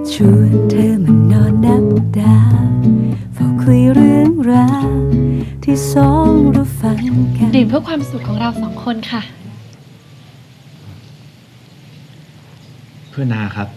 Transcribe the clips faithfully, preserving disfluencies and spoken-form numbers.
ชวนเธอมานอนนับดาวเฝ้าคุยเรื่องราวที่สองเราฝันกันดื่มเพื่อความสุขของเราสองคนค่ะเพื่อนาครับ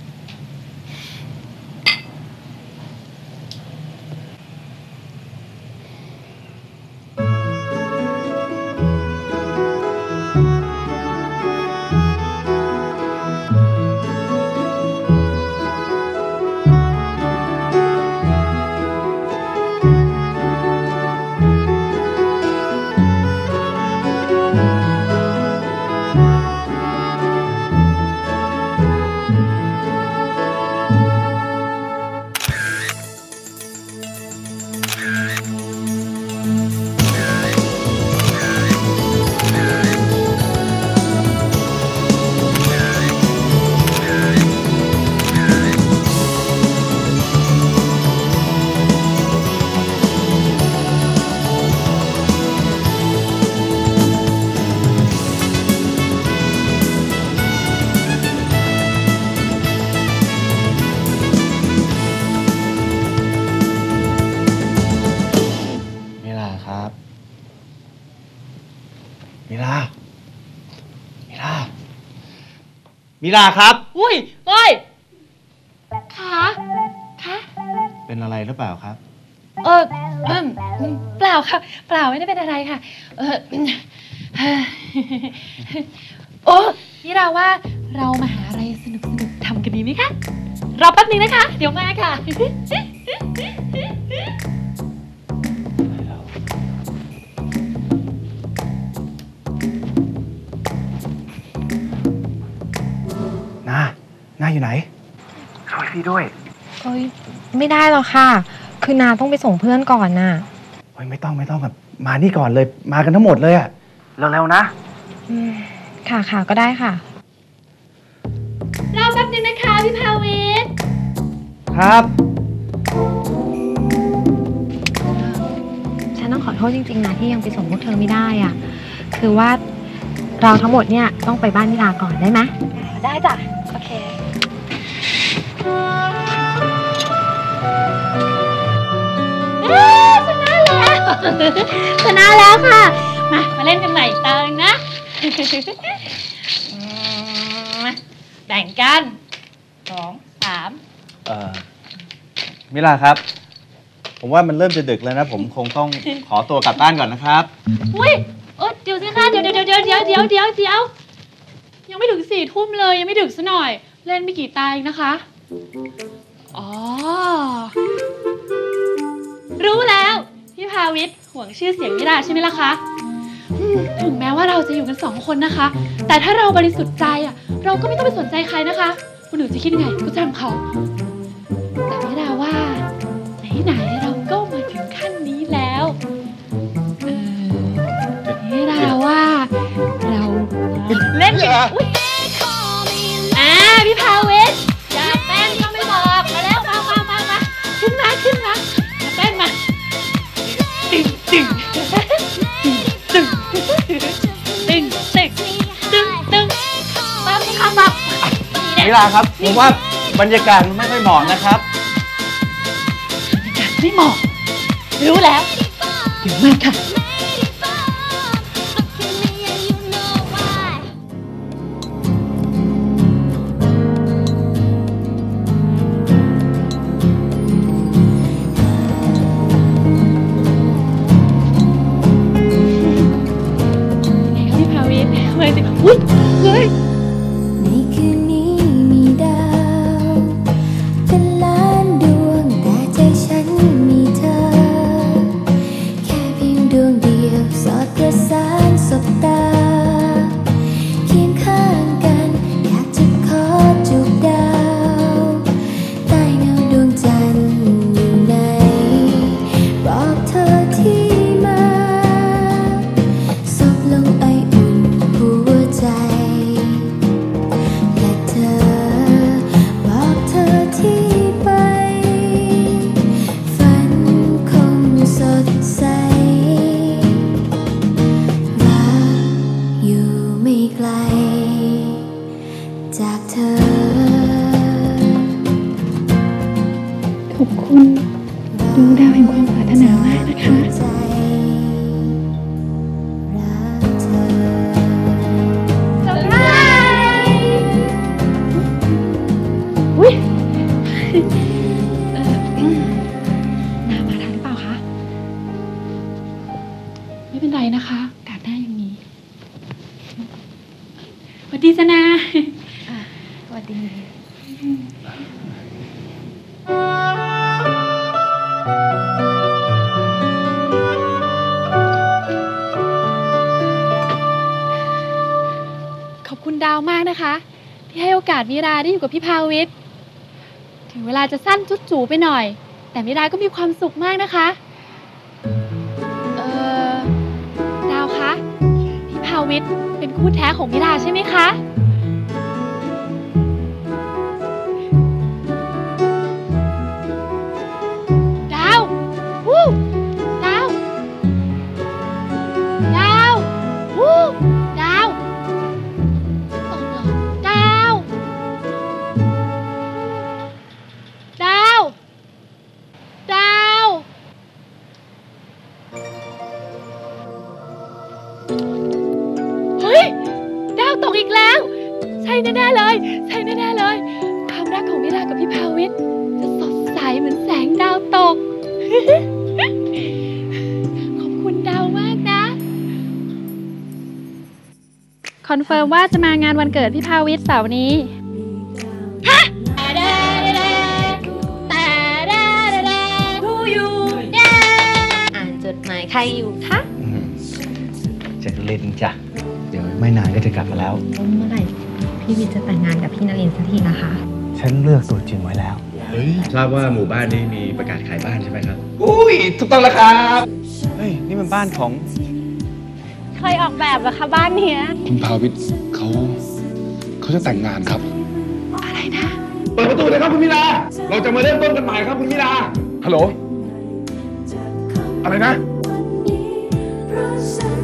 มิลามิลามิลาครับอุ้ยเฮ้ยขาขาเป็นอะไรหรือเปล่าครับเออเออเปล่าค่ะเปล่าไม่ได้เป็นอะไรค่ะเออโอ้มิลาว่าเรามาหาอะไรสนุกสนุกทำกันดีไหมคะรอแป๊บนึงนะคะเดี๋ยวมาค่ะนานาอยู่ไหนช่วยพี่ด้วยเอ้ยไม่ได้หรอกค่ะคือนาต้องไปส่งเพื่อนก่อนน่ะเฮ้ยไม่ต้องไม่ต้องแบบมานี่ก่อนเลยมากันทั้งหมดเลยอะเร็วๆนะค่ะค่ะก็ได้ค่ะรอแป๊บนึงนะคะพี่ภาวิทย์ครับฉันต้องขอโทษจริงๆนะที่ยังไปส่งพวกเธอไม่ได้อ่ะคือว่าเราทั้งหมดเนี่ยต้องไปบ้านนิลาก่อนได้ไหมได้จ้ะโอเคชนะแล้วชนะแล้วค่ะมามาเล่นกันใหม่ตานะมาแบ่งกันสองสามเอ่อมิลาครับผมว่ามันเริ่มจะดึกแล้วนะผมคงต้องขอตัวกลับบ้านก่อนนะครับอุ้ยเออเดี๋ยวสิคะเดี๋ยวเดี๋ยวเดี๋ยวเดี๋ยวเดี๋ยวเดี๋ยวเดี๋ยวยังไม่ถึงสี่ทุ่มเลยยังไม่ดึกซะหน่อยเล่นไม่กี่ตาเองนะคะอ๋อรู้แล้วพี่ภาวิทย์ห่วงชื่อเสียงมิลาใช่ไหมล่ะคะถึงแม้ว่าเราจะอยู่กันสองคนนะคะแต่ถ้าเราบริสุทธิ์ใจอ่ะเราก็ไม่ต้องไปสนใจใครนะคะคนอื่นจะคิดไงก็ช่างเขาแต่มิลาว่าไหนๆเราก็มาถึงขั้นนี้แล้วเออมิลาว่าเราเล่นอุ้ยอ่าพี่ภาวิทย์อยากเต้นก็ไม่บอกมาแล้วมามามามาขึ้นมาขึ้นมาเต้นมาตึงตึงตึงตึงตึงตึงตึงมาพี่ค่ะมามิลาครับผมว่าบรรยากาศไม่ค่อยเหมาะนะครับบรรยากาศไม่เหมาะรู้แล้วเดี๋ยวมาค่ะอุ้ยเฮ้ยในคืนนี้มีดาวเป็นล้านดวงแต่ใจฉันมีเธอแค่เพียงดวงคุณดวงดาวแห่งความปรารถนามากนะคะเซอร์ไพรส์อุ้ยเอ่อนามาทันหรือเปล่าคะ ไม่เป็นไรนะคะโอกาสหน้ายังมีสวัสดีจนาสวัสดีขอบคุณดาวมากนะคะ ที่ให้โอกาสมิราได้อยู่กับพี่ภาวิทย์ถึงเวลาจะสั้นจุดจูไปหน่อย แต่มิราก็มีความสุขมากนะคะเอ่อดาวคะพี่ภาวิทย์เป็นคู่แท้ของมิราใช่ไหมคะดาววู้ดาวดาววู้ดาว ดาว ดาว ดาว เฮ้ย ดาวตกอีกแล้ว ใช่แน่ๆเลย ใช่แน่ๆเลย ความรักของมิรากับพี่ภาวิทย์จะสดใสเหมือนแสงดาวตก ขอบคุณดาวมากนะ คอนเฟิร์มว่าจะมางานวันเกิดพี่ภาวิทย์เสาร์นี้ ฮะอ่านจดหมายใครอยู่คะจะเล่นจ้ะ เดี๋ยวไม่นานก็จะกลับมาแล้วเมื่อไหร่พี่วิทย์จะแต่งงานกับพี่นรินทร์สักทีนะคะฉันเลือกตัวจริงไว้แล้วเฮ้ยทราบว่าหมู่บ้านนี้มีประกาศขายบ้านใช่ไหมครับอุ้ยถูกต้องแล้วครับ เฮ้ย นี่มันบ้านของใครออกแบบเหรอคะบ้านเนี้ยคุณภาวิทย์เขาเขาจะแต่งงานครับอะไรนะเปิดประตูเลยครับคุณมิลาเราจะมาเริ่มต้นกันใหม่ครับคุณมิลาฮัลโหล อะไรนะเพราะฉัน